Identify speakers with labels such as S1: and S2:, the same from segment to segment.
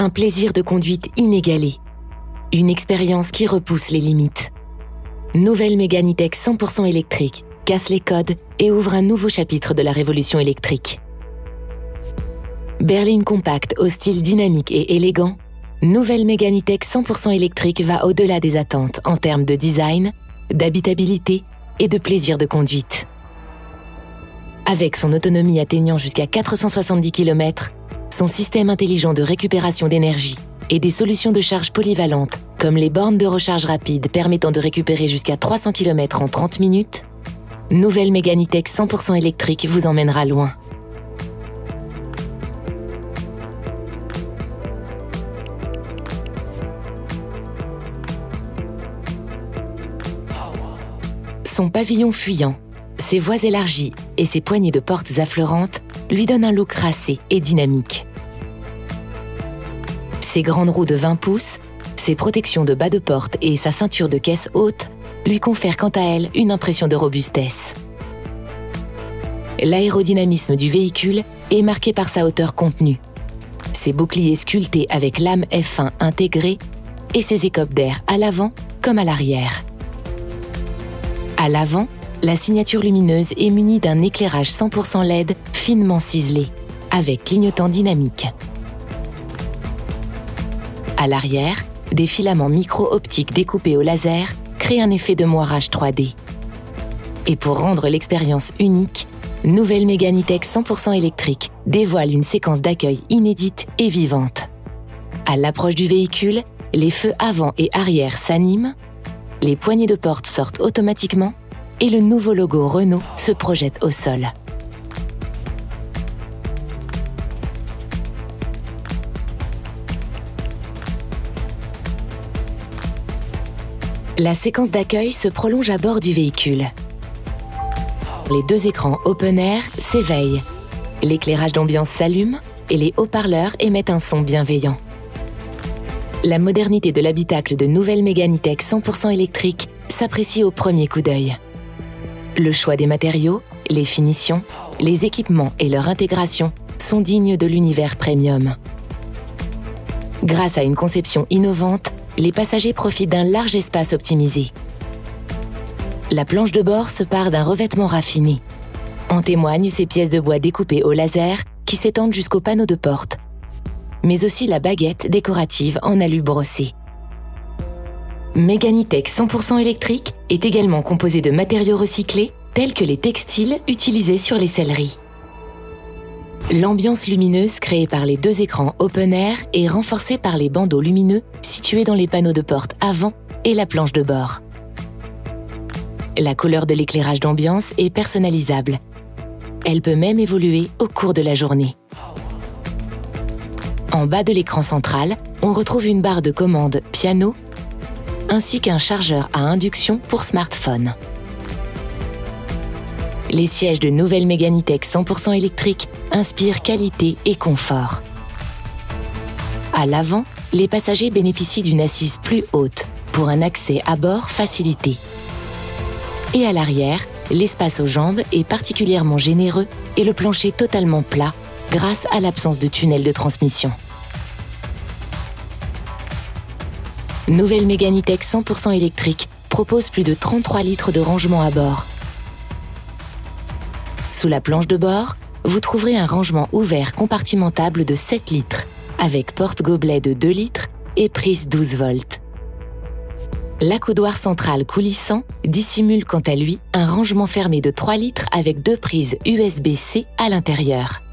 S1: Un plaisir de conduite inégalé. Une expérience qui repousse les limites. Nouvelle Mégane E-Tech 100% électrique casse les codes et ouvre un nouveau chapitre de la révolution électrique. Berline compacte au style dynamique et élégant, nouvelle Mégane E-Tech 100% électrique va au-delà des attentes en termes de design, d'habitabilité et de plaisir de conduite. Avec son autonomie atteignant jusqu'à 470 km, son système intelligent de récupération d'énergie et des solutions de charge polyvalentes comme les bornes de recharge rapide permettant de récupérer jusqu'à 300 km en 30 minutes, nouvelle Mégane E-Tech 100% électrique vous emmènera loin. Son pavillon fuyant, ses voies élargies et ses poignées de portes affleurantes lui donnent un look racé et dynamique. Ses grandes roues de 20 pouces, ses protections de bas de porte et sa ceinture de caisse haute lui confèrent quant à elle une impression de robustesse. L'aérodynamisme du véhicule est marqué par sa hauteur contenue, ses boucliers sculptés avec lame F1 intégrée et ses écopes d'air à l'avant comme à l'arrière. À l'avant, la signature lumineuse est munie d'un éclairage 100% LED finement ciselé, avec clignotant dynamique. À l'arrière, des filaments micro-optiques découpés au laser créent un effet de moirage 3D. Et pour rendre l'expérience unique, nouvelle Mégane E-Tech 100% électrique dévoile une séquence d'accueil inédite et vivante. À l'approche du véhicule, les feux avant et arrière s'animent, les poignées de porte sortent automatiquement et le nouveau logo Renault se projette au sol. La séquence d'accueil se prolonge à bord du véhicule. Les deux écrans open air s'éveillent, l'éclairage d'ambiance s'allume et les haut-parleurs émettent un son bienveillant. La modernité de l'habitacle de nouvelle Mégane E-Tech 100% électrique s'apprécie au premier coup d'œil. Le choix des matériaux, les finitions, les équipements et leur intégration sont dignes de l'univers premium. Grâce à une conception innovante, les passagers profitent d'un large espace optimisé. La planche de bord se pare d'un revêtement raffiné. En témoignent ces pièces de bois découpées au laser qui s'étendent jusqu'au panneau de porte, mais aussi la baguette décorative en alu brossé. Mégane E-Tech 100% électrique est également composée de matériaux recyclés tels que les textiles utilisés sur les selleries. L'ambiance lumineuse créée par les deux écrans open air est renforcée par les bandeaux lumineux situés dans les panneaux de porte avant et la planche de bord. La couleur de l'éclairage d'ambiance est personnalisable. Elle peut même évoluer au cours de la journée. En bas de l'écran central, on retrouve une barre de commande piano ainsi qu'un chargeur à induction pour smartphone. Les sièges de nouvelle Mégane E-Tech 100% électrique inspirent qualité et confort. À l'avant, les passagers bénéficient d'une assise plus haute pour un accès à bord facilité. Et à l'arrière, l'espace aux jambes est particulièrement généreux et le plancher totalement plat grâce à l'absence de tunnel de transmission. Nouvelle Mégane E-Tech 100% électrique propose plus de 33 litres de rangement à bord. Sous la planche de bord, vous trouverez un rangement ouvert compartimentable de 7 litres, avec porte-gobelet de 2 litres et prise 12 volts. L'accoudoir central coulissant dissimule quant à lui un rangement fermé de 3 litres avec 2 prises USB-C à l'intérieur.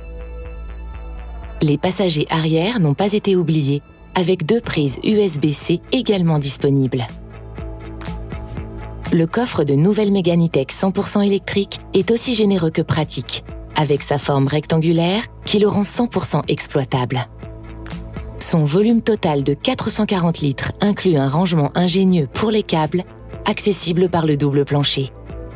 S1: Les passagers arrière n'ont pas été oubliés, avec 2 prises USB-C également disponibles. Le coffre de nouvelle Mégane E-Tech 100% électrique est aussi généreux que pratique, avec sa forme rectangulaire qui le rend 100% exploitable. Son volume total de 440 litres inclut un rangement ingénieux pour les câbles, accessible par le double plancher.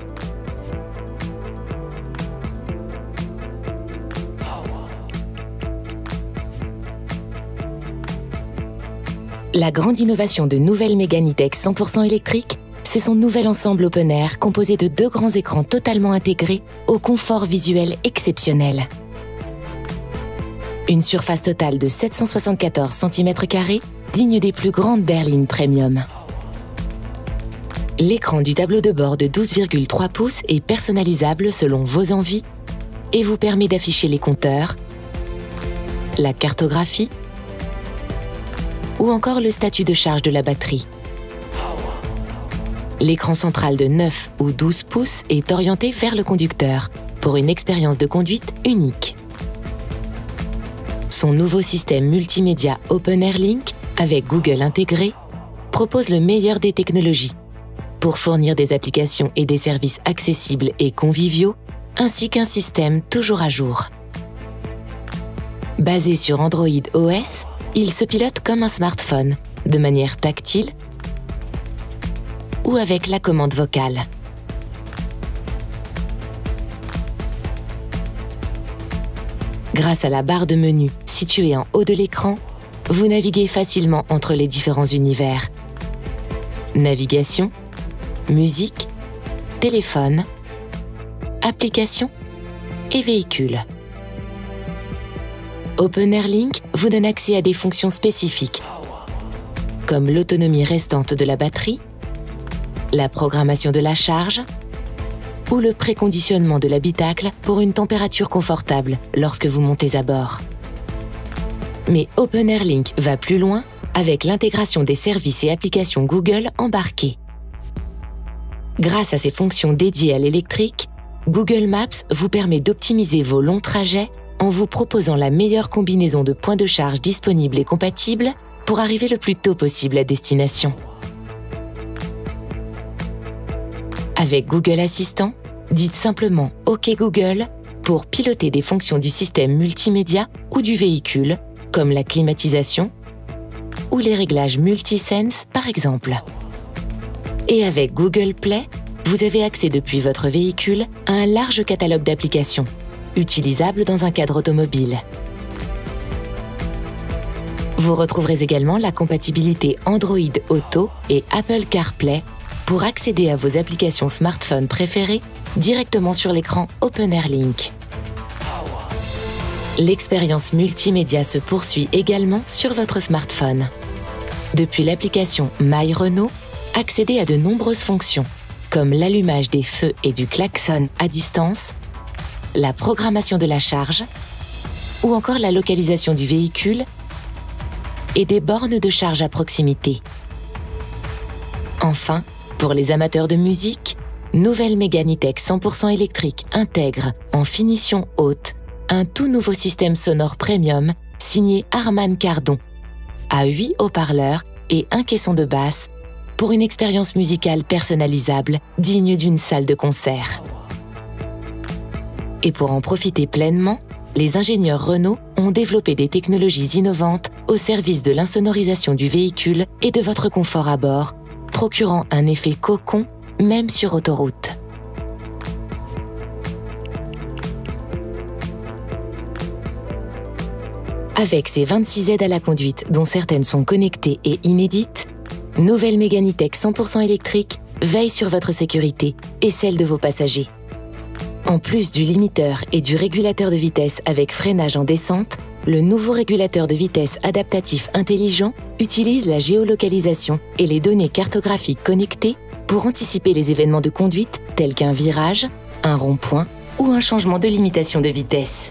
S1: La grande innovation de nouvelle Mégane E-Tech 100% électrique, c'est son nouvel ensemble open air composé de 2 grands écrans totalement intégrés au confort visuel exceptionnel. Une surface totale de 774 cm², digne des plus grandes berlines premium. L'écran du tableau de bord de 12,3 pouces est personnalisable selon vos envies et vous permet d'afficher les compteurs, la cartographie ou encore le statut de charge de la batterie. L'écran central de 9 ou 12 pouces est orienté vers le conducteur pour une expérience de conduite unique. Son nouveau système multimédia OpenAir Link avec Google intégré propose le meilleur des technologies pour fournir des applications et des services accessibles et conviviaux, ainsi qu'un système toujours à jour. Basé sur Android OS, il se pilote comme un smartphone, de manière tactile ou avec la commande vocale. Grâce à la barre de menu située en haut de l'écran, vous naviguez facilement entre les différents univers. Navigation, musique, téléphone, applications et véhicules. OpenAir Link vous donne accès à des fonctions spécifiques, comme l'autonomie restante de la batterie, la programmation de la charge ou le préconditionnement de l'habitacle pour une température confortable lorsque vous montez à bord. Mais OpenAir Link va plus loin avec l'intégration des services et applications Google embarqués. Grâce à ses fonctions dédiées à l'électrique, Google Maps vous permet d'optimiser vos longs trajets en vous proposant la meilleure combinaison de points de charge disponibles et compatibles pour arriver le plus tôt possible à destination. Avec Google Assistant, dites simplement « OK Google » pour piloter des fonctions du système multimédia ou du véhicule, comme la climatisation ou les réglages multisense par exemple. Et avec Google Play, vous avez accès depuis votre véhicule à un large catalogue d'applications, utilisables dans un cadre automobile. Vous retrouverez également la compatibilité Android Auto et Apple CarPlay pour accéder à vos applications smartphone préférées directement sur l'écran OpenAir Link. L'expérience multimédia se poursuit également sur votre smartphone. Depuis l'application My Renault, accédez à de nombreuses fonctions, comme l'allumage des feux et du klaxon à distance, la programmation de la charge, ou encore la localisation du véhicule et des bornes de charge à proximité. Enfin, pour les amateurs de musique, nouvelle Megane E-Tech 100% électrique intègre en finition haute un tout nouveau système sonore premium signé Harman Kardon, à 8 haut-parleurs et un caisson de basse pour une expérience musicale personnalisable digne d'une salle de concert. Et pour en profiter pleinement, les ingénieurs Renault ont développé des technologies innovantes au service de l'insonorisation du véhicule et de votre confort à bord, procurant un effet cocon même sur autoroute. Avec ses 26 aides à la conduite, dont certaines sont connectées et inédites, nouvelle Megane E-Tech 100% électrique veille sur votre sécurité et celle de vos passagers. En plus du limiteur et du régulateur de vitesse avec freinage en descente, le nouveau régulateur de vitesse adaptatif intelligent utilise la géolocalisation et les données cartographiques connectées pour anticiper les événements de conduite tels qu'un virage, un rond-point ou un changement de limitation de vitesse.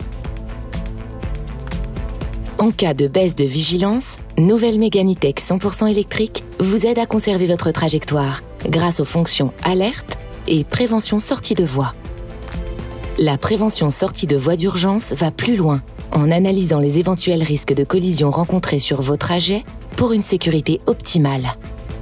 S1: En cas de baisse de vigilance, nouvelle Megane E-Tech 100% électrique vous aide à conserver votre trajectoire grâce aux fonctions alerte et prévention sortie de voie. La prévention sortie de voie d'urgence va plus loin en analysant les éventuels risques de collision rencontrés sur vos trajets pour une sécurité optimale.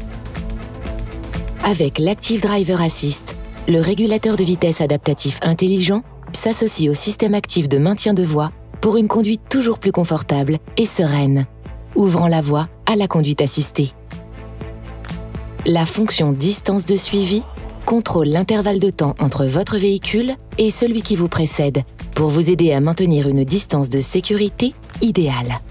S1: Avec l'Active Driver Assist, le régulateur de vitesse adaptatif intelligent s'associe au système actif de maintien de voie pour une conduite toujours plus confortable et sereine, ouvrant la voie à la conduite assistée. La fonction distance de suivi contrôle l'intervalle de temps entre votre véhicule et celui qui vous précède pour vous aider à maintenir une distance de sécurité idéale.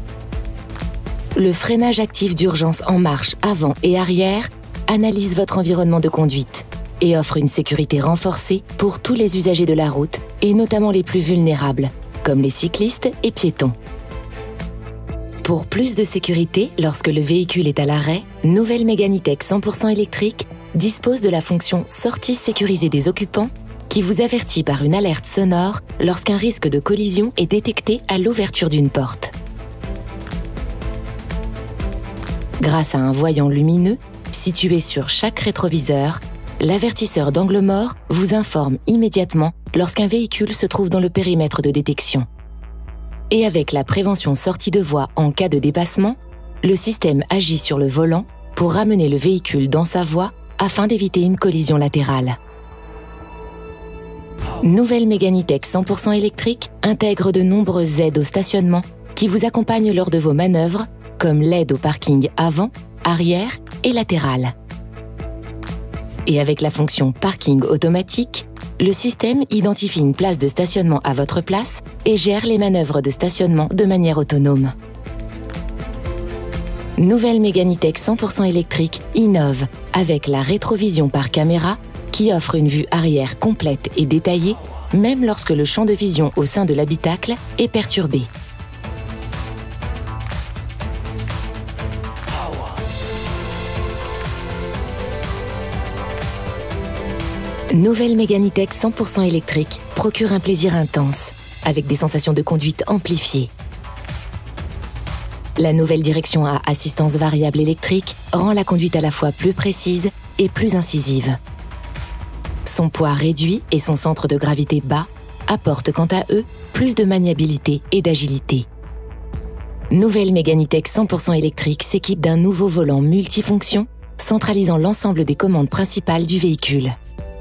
S1: Le freinage actif d'urgence en marche avant et arrière analyse votre environnement de conduite et offre une sécurité renforcée pour tous les usagers de la route et notamment les plus vulnérables, comme les cyclistes et piétons. Pour plus de sécurité, lorsque le véhicule est à l'arrêt, Nouvelle Mégane E-Tech 100% électrique dispose de la fonction sortie sécurisée des occupants qui vous avertit par une alerte sonore lorsqu'un risque de collision est détecté à l'ouverture d'une porte. Grâce à un voyant lumineux situé sur chaque rétroviseur, l'avertisseur d'angle mort vous informe immédiatement lorsqu'un véhicule se trouve dans le périmètre de détection. Et avec la prévention sortie de voie en cas de dépassement, le système agit sur le volant pour ramener le véhicule dans sa voie afin d'éviter une collision latérale. Nouvelle Mégane E-Tech 100% électrique intègre de nombreuses aides au stationnement qui vous accompagnent lors de vos manœuvres, comme l'aide au parking avant, arrière et latéral. Et avec la fonction parking automatique, le système identifie une place de stationnement à votre place et gère les manœuvres de stationnement de manière autonome. Nouvelle Mégane E-Tech 100% électrique innove avec la rétrovision par caméra qui offre une vue arrière complète et détaillée, même lorsque le champ de vision au sein de l'habitacle est perturbé. Nouvelle Mégane E-Tech 100% électrique procure un plaisir intense, avec des sensations de conduite amplifiées. La nouvelle direction à assistance variable électrique rend la conduite à la fois plus précise et plus incisive. Son poids réduit et son centre de gravité bas apportent quant à eux plus de maniabilité et d'agilité. Nouvelle Mégane E-Tech 100% électrique s'équipe d'un nouveau volant multifonction centralisant l'ensemble des commandes principales du véhicule.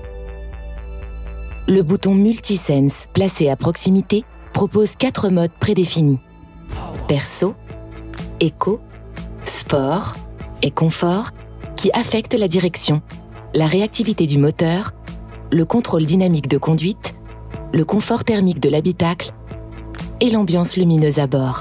S1: Le bouton Multisense placé à proximité propose 4 modes prédéfinis: Perso, Éco, Sport et Confort qui affectent la direction, la réactivité du moteur, le contrôle dynamique de conduite, le confort thermique de l'habitacle et l'ambiance lumineuse à bord.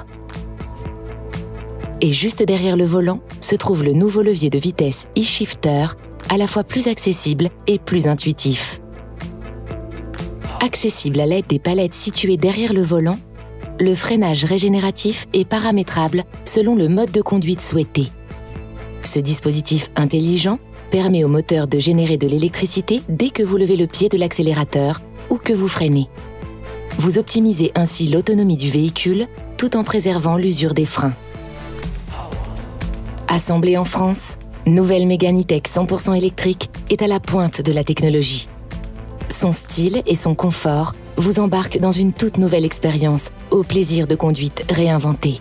S1: Et juste derrière le volant se trouve le nouveau levier de vitesse e-shifter, à la fois plus accessible et plus intuitif. Accessible à l'aide des palettes situées derrière le volant, le freinage régénératif est paramétrable selon le mode de conduite souhaité. Ce dispositif intelligent permet au moteur de générer de l'électricité dès que vous levez le pied de l'accélérateur ou que vous freinez. Vous optimisez ainsi l'autonomie du véhicule tout en préservant l'usure des freins. Assemblée en France, Nouvelle Mégane E-Tech 100% électrique est à la pointe de la technologie. Son style et son confort vous embarquent dans une toute nouvelle expérience au plaisir de conduite réinventé.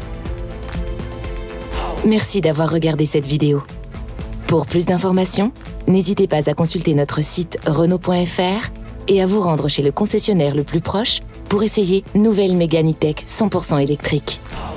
S1: Merci d'avoir regardé cette vidéo. Pour plus d'informations, n'hésitez pas à consulter notre site renault.fr et à vous rendre chez le concessionnaire le plus proche pour essayer Nouvelle Mégane E-Tech 100% électrique.